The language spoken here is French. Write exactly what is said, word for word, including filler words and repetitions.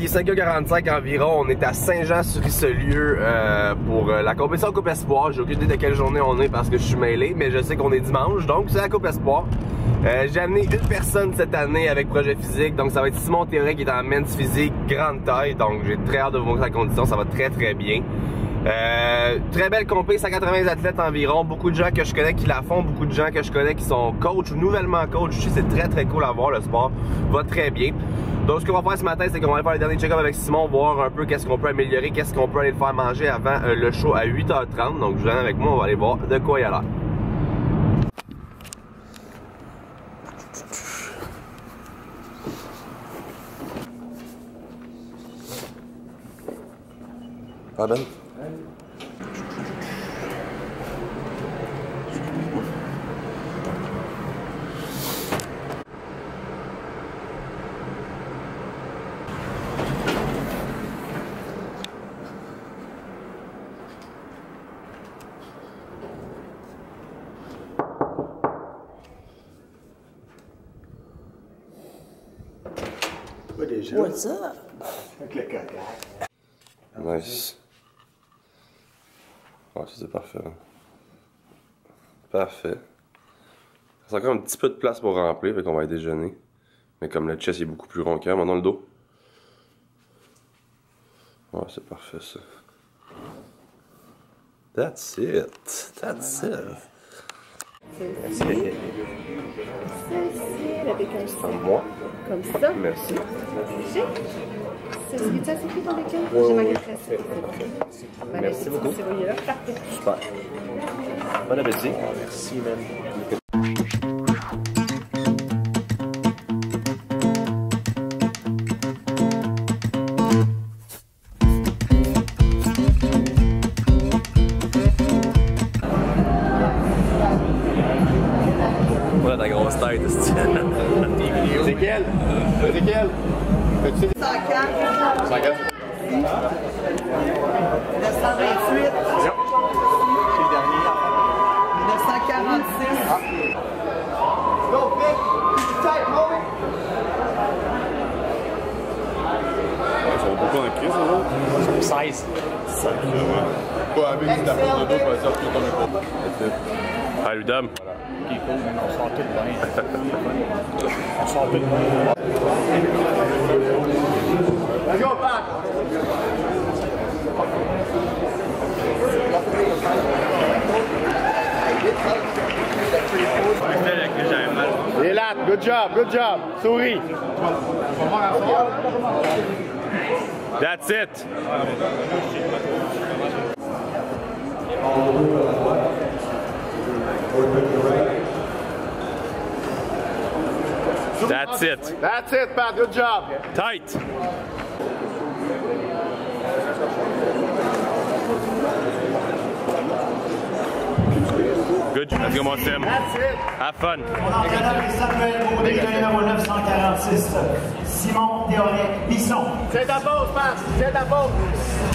il est cinq heures quarante-cinq environ. On est à Saint-Jean-sur-Richelieu euh, pour euh, la compétition Coupe Espoir. J'ai aucune idée de quelle journée on est parce que je suis mêlé, mais je sais qu'on est dimanche, donc c'est la Coupe Espoir. Euh, J'ai amené une personne cette année avec projet physique, donc ça va être Simon Théoret qui est en men's physique, grande taille, donc j'ai très hâte de vous montrer sa condition, ça va très très bien. Euh, très belle compé, cent quatre-vingts athlètes environ, beaucoup de gens que je connais qui la font, beaucoup de gens que je connais qui sont coach ou nouvellement coach. C'est très très cool à voir, le sport va très bien. Donc ce qu'on va faire ce matin, c'est qu'on va aller faire le dernier check-up avec Simon, voir un peu qu'est-ce qu'on peut améliorer, qu'est-ce qu'on peut aller le faire manger avant euh, le show à huit heures trente. Donc je viens avec moi, on va aller voir de quoi il a l'air. Ah ben. What's up? Avec le coca. Nice. Ouais, c'est parfait. Parfait. C'est encore un petit peu de place pour remplir, fait qu'on va aller déjeuner. Mais comme le chest est beaucoup plus rond qu'un, maintenant le dos. Ouais, c'est parfait ça. That's it. That's it. Ceci, avec un sac. Comme moi. Comme ça. Merci. Ceci, tu as assez pris ton bacon? Oui, J'ai oui, manqué parfait. de Merci beaucoup. C'est voyé là. Parfait. Super. Bon appétit. Merci, man. Voilà ta grosse tête, c'est quel? C'est quel? cent quatre. cent quatre. neuf cent vingt-huit. neuf cent quarante-six. Go, big. Tight, homie. Ils sont beaucoup en crise, les autres. seize. Sacrément. Pas avec une affaire de dos, pas ça, tout ton épaule. Ah, lui dame. Qui est cool, mais on sort tout bien. On sort tout bien. Let's go, Pat! Les lattes, good job, good job. Souris. That's it. That's it. That's it, Pat, good job. Tight. Good. Let's go, mon Tim. That's it. Have fun. Entraîneur Samuel Baudé, numéro neuf cent quarante-six. Simon Théoret Bisson. C'est ta pause, Pat. C'est ta pause.